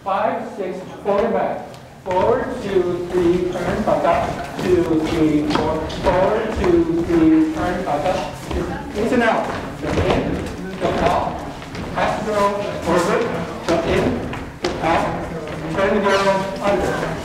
5, 6, forward back. Forward, 2, 3, turn, back up. 2, 3, 4. Forward, 2, 3, turn, back up. In and out. Jump in, jump out. Pass the girl, forward, jump in, jump out. Turn the girl under.